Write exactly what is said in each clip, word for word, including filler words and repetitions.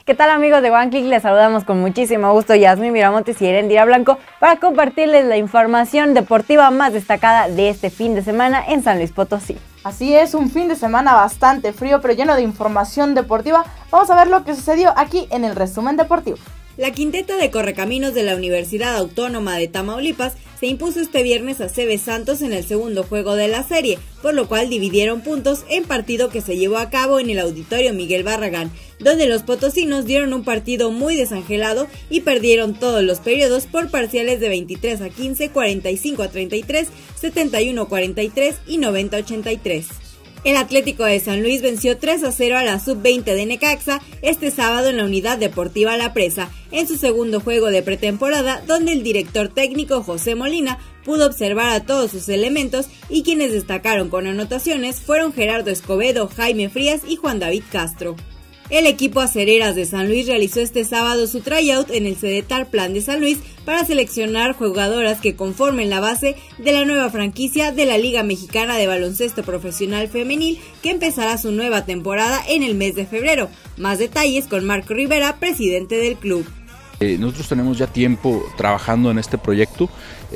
¿Qué tal, amigos de One Click? Les saludamos con muchísimo gusto Yasmín Miramontes y Erendira Blanco para compartirles la información deportiva más destacada de este fin de semana en San Luis Potosí. Así es, un fin de semana bastante frío pero lleno de información deportiva. Vamos a ver lo que sucedió aquí en el resumen deportivo. La quinteta de correcaminos de la Universidad Autónoma de Tamaulipas se impuso este viernes a C B Santos en el segundo juego de la serie, por lo cual dividieron puntos en partido que se llevó a cabo en el Auditorio Miguel Barragán, donde los potosinos dieron un partido muy desangelado y perdieron todos los periodos por parciales de veintitrés a quince, cuarenta y cinco a treinta y tres, setenta y uno a cuarenta y tres y noventa a ochenta y tres. El Atlético de San Luis venció tres a cero a la sub veinte de Necaxa este sábado en la Unidad Deportiva La Presa, en su segundo juego de pretemporada, donde el director técnico José Molina pudo observar a todos sus elementos y quienes destacaron con anotaciones fueron Gerardo Escobedo, Jaime Frías y Juan David Castro. El equipo Acereras de San Luis realizó este sábado su tryout en el Cedetar Plan de San Luis para seleccionar jugadoras que conformen la base de la nueva franquicia de la Liga Mexicana de Baloncesto Profesional Femenil, que empezará su nueva temporada en el mes de febrero. Más detalles con Marco Rivera, presidente del club. Eh, nosotros tenemos ya tiempo trabajando en este proyecto.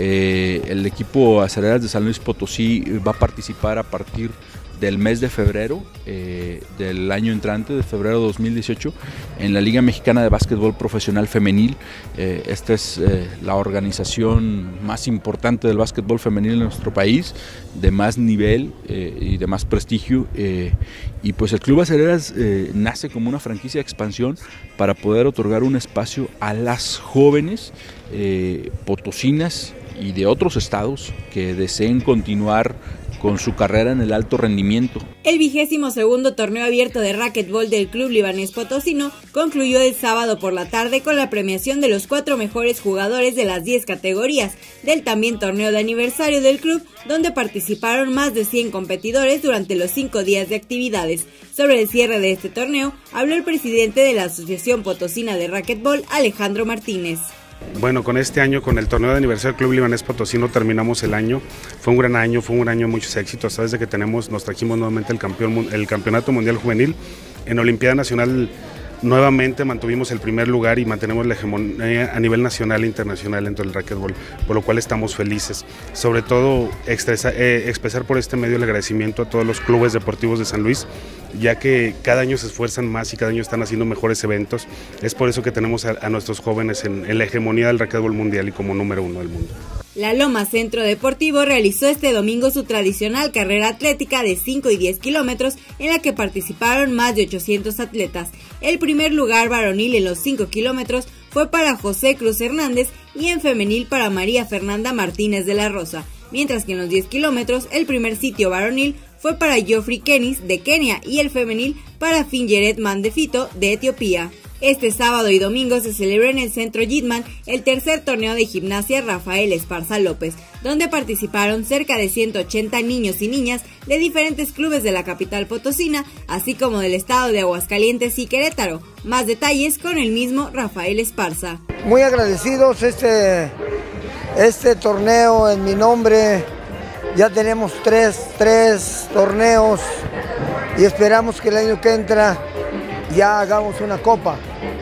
Eh, el equipo Acereras de San Luis Potosí va a participar a partir del mes de febrero eh, del año entrante, de febrero dos mil dieciocho, en la Liga Mexicana de Básquetbol Profesional Femenil. Eh, esta es eh, la organización más importante del básquetbol femenil en nuestro país, de más nivel eh, y de más prestigio, eh, y pues el Club Acereras eh, nace como una franquicia de expansión para poder otorgar un espacio a las jóvenes eh, potosinas y de otros estados que deseen continuar con su carrera en el alto rendimiento. El vigésimo segundo torneo abierto de racquetbol del Club Libanés Potosino concluyó el sábado por la tarde con la premiación de los cuatro mejores jugadores de las diez categorías del también torneo de aniversario del club, donde participaron más de cien competidores durante los cinco días de actividades. Sobre el cierre de este torneo habló el presidente de la Asociación Potosina de Racquetbol, Alejandro Martínez. Bueno, con este año, con el torneo de aniversario del Club Libanés Potosino, terminamos el año. Fue un gran año, fue un año de muchos éxitos. Sabes de que tenemos, nos trajimos nuevamente el, campeón, el Campeonato Mundial Juvenil. En Olimpiada Nacional nuevamente mantuvimos el primer lugar y mantenemos la hegemonía a nivel nacional e internacional dentro del racquetbol, por lo cual estamos felices. Sobre todo, expresa, eh, expresar por este medio el agradecimiento a todos los clubes deportivos de San Luis, ya que cada año se esfuerzan más y cada año están haciendo mejores eventos. Es por eso que tenemos a, a nuestros jóvenes en, en la hegemonía del racquetbol mundial y como número uno del mundo. La Loma Centro Deportivo realizó este domingo su tradicional carrera atlética de cinco y diez kilómetros, en la que participaron más de ochocientos atletas. El primer lugar varonil en los cinco kilómetros fue para José Cruz Hernández y en femenil para María Fernanda Martínez de la Rosa, mientras que en los diez kilómetros el primer sitio varonil fue para Geoffrey Kenis de Kenia y el femenil para Fingeret Mandefito de Etiopía. Este sábado y domingo se celebró en el Centro Yitman el tercer torneo de gimnasia Rafael Esparza López, donde participaron cerca de ciento ochenta niños y niñas de diferentes clubes de la capital potosina, así como del estado de Aguascalientes y Querétaro. Más detalles con el mismo Rafael Esparza. Muy agradecidos, este, este torneo en mi nombre, ya tenemos tres, tres torneos y esperamos que el año que entra ya hagamos una copa,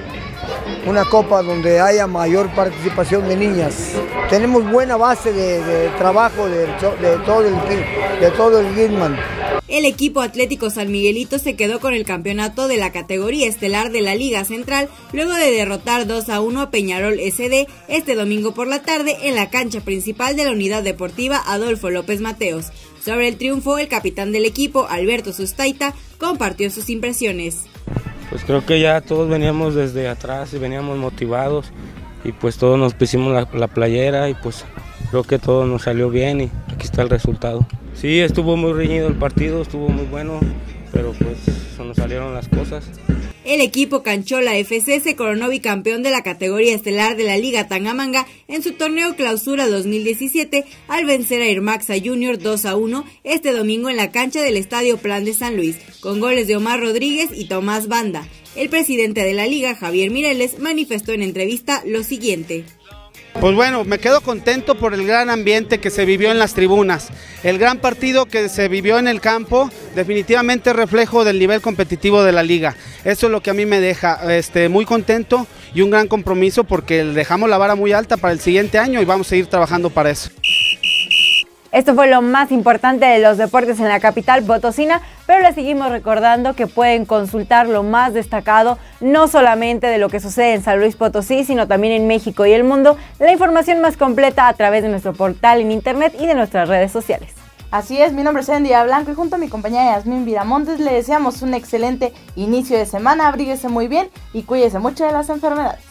una copa donde haya mayor participación de niñas. Tenemos buena base de, de trabajo de, de todo el, de todo el Gitman. El equipo Atlético San Miguelito se quedó con el campeonato de la categoría estelar de la Liga Central luego de derrotar dos a uno a Peñarol S D este domingo por la tarde en la cancha principal de la Unidad Deportiva Adolfo López Mateos. Sobre el triunfo, el capitán del equipo, Alberto Sustaita, compartió sus impresiones. Pues creo que ya todos veníamos desde atrás y veníamos motivados y pues todos nos pusimos la, la playera y pues creo que todo nos salió bien y aquí está el resultado. Sí, estuvo muy reñido el partido, estuvo muy bueno, pero pues nos salieron las cosas. El equipo Canchola F C se coronó bicampeón de la categoría estelar de la Liga Tangamanga en su torneo Clausura dos mil diecisiete al vencer a Irmaxa Junior dos a uno este domingo en la cancha del Estadio Plan de San Luis, con goles de Omar Rodríguez y Tomás Banda. El presidente de la liga, Javier Mireles, manifestó en entrevista lo siguiente. Pues bueno, me quedo contento por el gran ambiente que se vivió en las tribunas. El gran partido que se vivió en el campo definitivamente es reflejo del nivel competitivo de la liga. Eso es lo que a mí me deja este, muy contento y un gran compromiso porque dejamos la vara muy alta para el siguiente año y vamos a seguir trabajando para eso. Esto fue lo más importante de los deportes en la capital potosina, pero les seguimos recordando que pueden consultar lo más destacado, no solamente de lo que sucede en San Luis Potosí, sino también en México y el mundo, la información más completa a través de nuestro portal en internet y de nuestras redes sociales. Así es, mi nombre es Endira Blanco y junto a mi compañera Yasmín Viramontes le deseamos un excelente inicio de semana, abríguese muy bien y cuídese mucho de las enfermedades.